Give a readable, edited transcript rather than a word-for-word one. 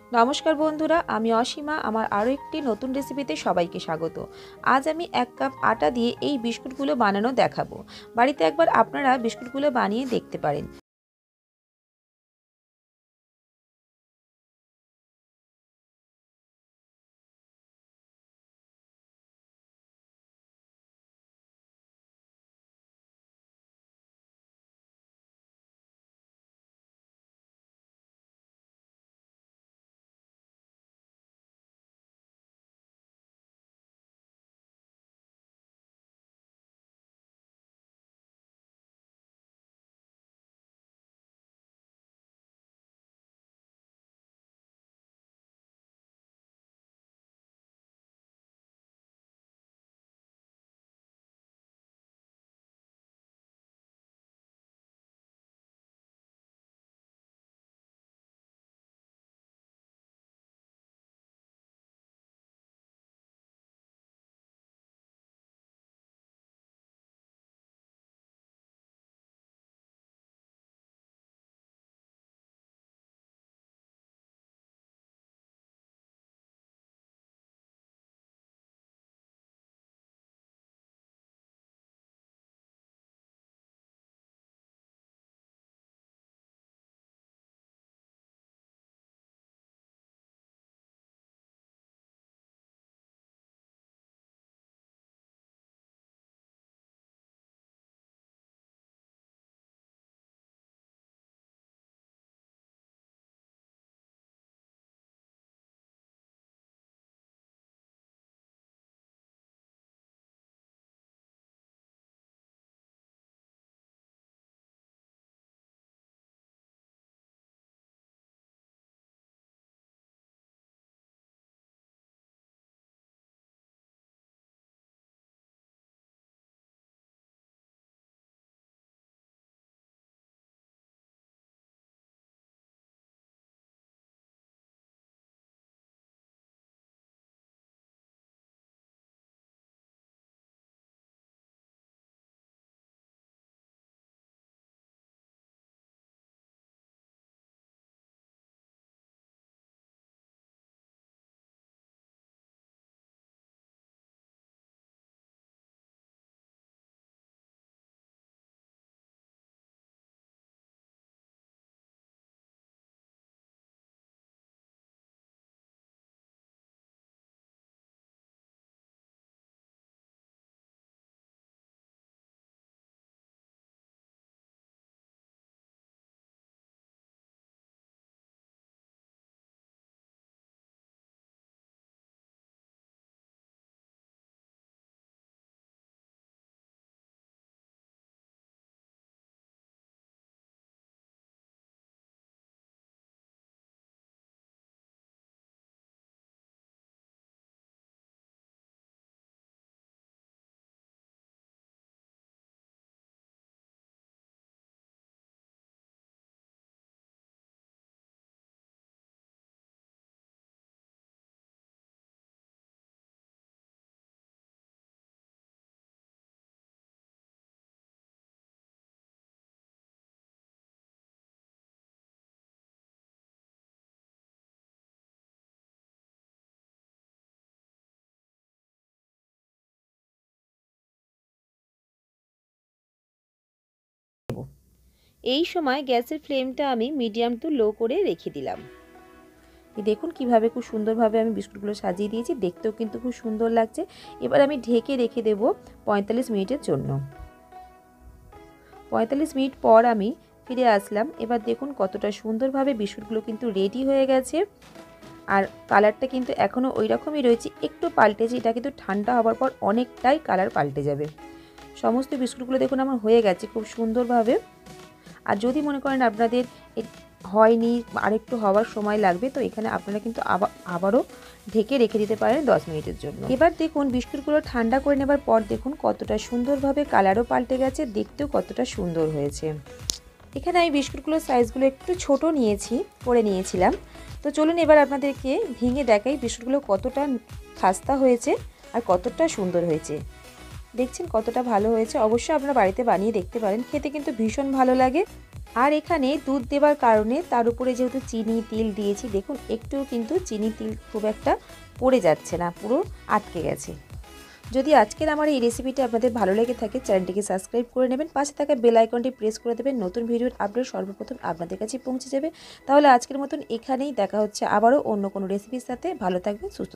নমস্কার বন্ধুরা, আমি অসীমা। আমার আরও একটি নতুন রেসিপিতে সবাইকে স্বাগত। আজ আমি 1 কাপ আটা দিয়ে এই বিস্কুটগুলো বানানো দেখাবো। বাড়িতে একবার আপনারা বিস্কুটগুলো বানিয়ে দেখতে পারেন। এই সময় গ্যাসের ফ্লেমটা আমি মিডিয়াম টু লো করে রেখে দিলাম। দেখুন কিভাবে খুব সুন্দরভাবে আমি বিস্কুটগুলো সাজিয়ে দিয়েছি, দেখতেও কিন্তু খুব সুন্দর লাগছে। এবার আমি ঢেকে রেখে দেব 45 মিনিটের জন্য। 45 মিনিট পর আমি ফিরে আসলাম। এবার দেখুন কতটা সুন্দরভাবে বিস্কুটগুলো কিন্তু রেডি হয়ে গেছে। আর কালারটা কিন্তু এখনও ওই রকমই রয়েছে, একটু পাল্টেছে। এটা কিন্তু ঠান্ডা হওয়ার পর অনেকটাই কালার পাল্টে যাবে। সমস্ত বিস্কুটগুলো দেখুন আমার হয়ে গেছে খুব সুন্দরভাবে। আর যদি মনে করেন আপনাদের হয়নি, আরেকটু হওয়ার সময় লাগবে, তো এখানে আপনারা কিন্তু আবারও ঢেকে রেখে দিতে পারেন 10 মিনিটের জন্য। এবার দেখুন বিস্কুটগুলো ঠান্ডা করে নেবার পর দেখুন কতটা সুন্দরভাবে কালারও পাল্টে গেছে, দেখতেও কতটা সুন্দর হয়েছে। এখানে আমি বিস্কুটগুলোর সাইজগুলো একটু ছোট করে নিয়েছিলাম। তো চলুন এবার আপনাদেরকে ভেঙে দেখাই বিস্কুটগুলো কতটা খাস্তা হয়েছে আর কতটা সুন্দর হয়েছে। দেখছেন কতটা ভালো হয়েছে। অবশ্যই আপনারা বাড়িতে বানিয়ে দেখতে পারেন, খেতে কিন্তু ভীষণ ভালো লাগে। আর এখানে দুধ দেওয়ার কারণে তার উপরে যেহেতু চিনি তিল দিয়েছি, দেখুন একটু কিন্তু চিনি তিল খুব একটা পড়ে যাচ্ছে না, পুরো আটকে গেছে। যদি আজকের আমার এই রেসিপিটি আপনাদের ভালো লেগে থাকে, চ্যানেলটিকে সাবস্ক্রাইব করে নেবেন, পাশে থাকা বেল আইকনটি প্রেস করে দেবেন, নতুন ভিডিওর আপডেট সর্বপ্রথম আপনাদের কাছে পৌঁছে যাবে। তাহলে আজকের মতন এখানেই দেখা হচ্ছে আবারও অন্য কোনো রেসিপির সাথে। ভালো থাকবেন, সুস্থ